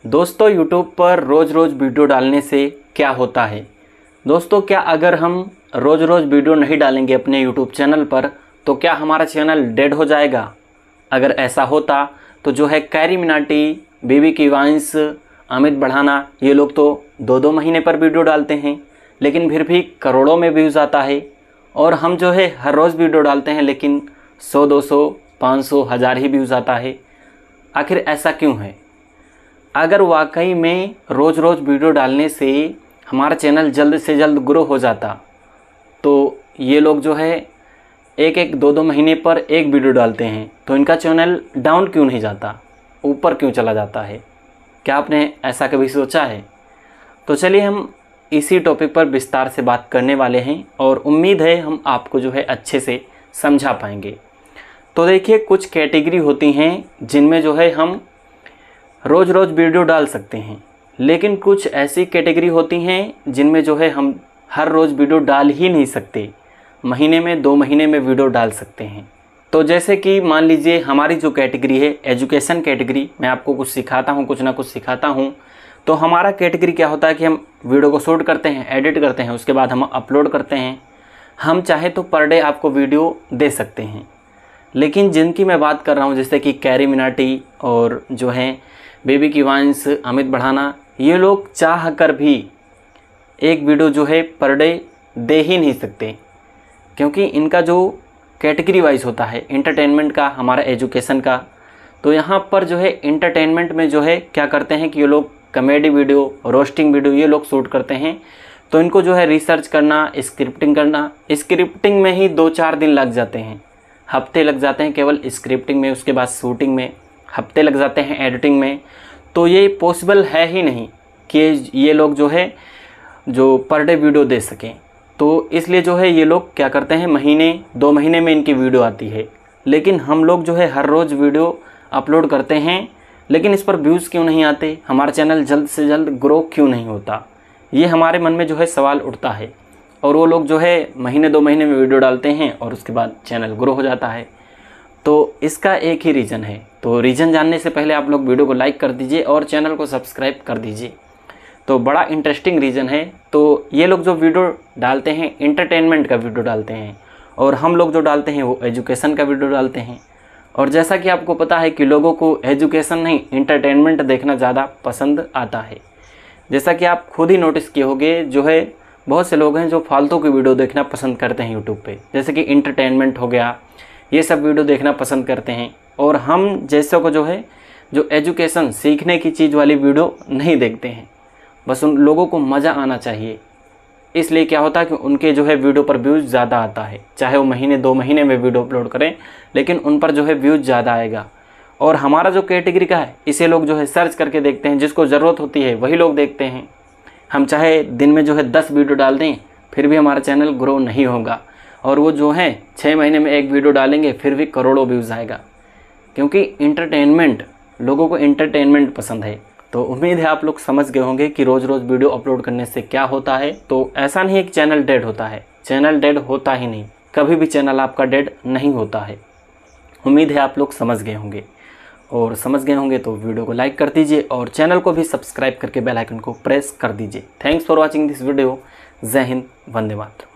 दोस्तों यूट्यूब पर रोज़ रोज़ वीडियो डालने से क्या होता है। दोस्तों क्या अगर हम रोज़ रोज़ वीडियो नहीं डालेंगे अपने यूट्यूब चैनल पर तो क्या हमारा चैनल डेड हो जाएगा। अगर ऐसा होता तो जो है कैरी मिनाटी, बीबी की वाइंस, अमित बढ़ाना, ये लोग तो 2-2 महीने पर वीडियो डालते हैं लेकिन फिर भी करोड़ों में व्यूज़ आता है। और हम जो है हर रोज़ वीडियो डालते हैं लेकिन 100-200 500 1000 ही व्यूज़ आता है। आखिर ऐसा क्यों है। अगर वाकई में रोज़ रोज़ वीडियो डालने से हमारा चैनल जल्द से जल्द ग्रो हो जाता तो ये लोग जो है 1-2 महीने पर एक वीडियो डालते हैं तो इनका चैनल डाउन क्यों नहीं जाता, ऊपर क्यों चला जाता है। क्या आपने ऐसा कभी सोचा है। तो चलिए हम इसी टॉपिक पर विस्तार से बात करने वाले हैं और उम्मीद है हम आपको जो है अच्छे से समझा पाएंगे। तो देखिए कुछ कैटेगरी होती हैं जिनमें जो है हम रोज़ रोज़ वीडियो डाल सकते हैं, लेकिन कुछ ऐसी कैटेगरी होती हैं जिनमें जो है हम हर रोज़ वीडियो डाल ही नहीं सकते, महीने में 2 महीने में वीडियो डाल सकते हैं। तो जैसे कि मान लीजिए हमारी जो कैटेगरी है एजुकेशन कैटेगरी, मैं आपको कुछ सिखाता हूँ, कुछ ना कुछ सिखाता हूँ। तो हमारा कैटेगरी क्या होता है कि हम वीडियो को शूट करते हैं, एडिट करते हैं, उसके बाद हम अपलोड करते हैं। हम चाहे तो पर डे आपको वीडियो दे सकते हैं। लेकिन जिनकी मैं बात कर रहा हूँ जैसे कि कैरी मिनाटी और जो हैं बेबी की वाइंस, अमित बढ़ाना, ये लोग चाह कर भी एक वीडियो जो है पर डे दे ही नहीं सकते, क्योंकि इनका जो कैटेगरी वाइज होता है एंटरटेनमेंट का, हमारा एजुकेशन का। तो यहाँ पर जो है एंटरटेनमेंट में जो है क्या करते हैं कि ये लोग कॉमेडी वीडियो, रोस्टिंग वीडियो ये लोग शूट करते हैं। तो इनको जो है रिसर्च करना, स्क्रिप्टिंग करना, स्क्रिप्टिंग में ही 2-4 दिन लग जाते हैं, हफ्ते लग जाते हैं केवल स्क्रिप्टिंग में। उसके बाद शूटिंग में हफ्ते लग जाते हैं, एडिटिंग में। तो ये पॉसिबल है ही नहीं कि ये लोग जो है जो पर डे वीडियो दे सकें। तो इसलिए जो है ये लोग क्या करते हैं, महीने 2 महीने में इनकी वीडियो आती है। लेकिन हम लोग जो है हर रोज़ वीडियो अपलोड करते हैं लेकिन इस पर व्यूज़ क्यों नहीं आते, हमारा चैनल जल्द से जल्द ग्रो क्यों नहीं होता, ये हमारे मन में जो है सवाल उठता है। और वो लोग जो है महीने 2 महीने में वीडियो डालते हैं और उसके बाद चैनल ग्रो हो जाता है। तो इसका एक ही रीज़न है। तो रीज़न जानने से पहले आप लोग वीडियो को लाइक कर दीजिए और चैनल को सब्सक्राइब कर दीजिए। तो बड़ा इंटरेस्टिंग रीज़न है। तो ये लोग जो वीडियो डालते हैं एंटरटेनमेंट का वीडियो डालते हैं और हम लोग जो डालते हैं वो एजुकेशन का वीडियो डालते हैं। और जैसा कि आपको पता है कि लोगों को एजुकेशन नहीं एंटरटेनमेंट देखना ज़्यादा पसंद आता है। जैसा कि आप खुद ही नोटिस किए होंगे, जो है बहुत से लोग हैं जो फालतू की वीडियो देखना पसंद करते हैं यूट्यूब पे, जैसे कि एंटरटेनमेंट हो गया, ये सब वीडियो देखना पसंद करते हैं। और हम जैसों को जो है जो एजुकेशन सीखने की चीज़ वाली वीडियो नहीं देखते हैं। बस उन लोगों को मज़ा आना चाहिए, इसलिए क्या होता है कि उनके जो है वीडियो पर व्यूज़ ज़्यादा आता है। चाहे वो महीने 2 महीने में वीडियो अपलोड करें लेकिन उन पर जो है व्यूज़ ज़्यादा आएगा। और हमारा जो कैटेगरी का है इसे लोग जो है सर्च करके देखते हैं, जिसको ज़रूरत होती है वही लोग देखते हैं। हम चाहे दिन में जो है 10 वीडियो डाल दें फिर भी हमारा चैनल ग्रो नहीं होगा। और वो जो है 6 महीने में एक वीडियो डालेंगे फिर भी करोड़ों व्यूज़ आएगा, क्योंकि इंटरटेनमेंट, लोगों को इंटरटेनमेंट पसंद है। तो उम्मीद है आप लोग समझ गए होंगे कि रोज़ रोज़ वीडियो अपलोड करने से क्या होता है। तो ऐसा नहीं है कि चैनल डेड होता है, चैनल डेड होता ही नहीं, कभी भी चैनल आपका डेड नहीं होता है। उम्मीद है आप लोग समझ गए होंगे, और समझ गए होंगे तो वीडियो को लाइक कर दीजिए और चैनल को भी सब्सक्राइब करके बेल आइकन को प्रेस कर दीजिए। Thanks for watching this video. जय हिंद, वंदे मातरम।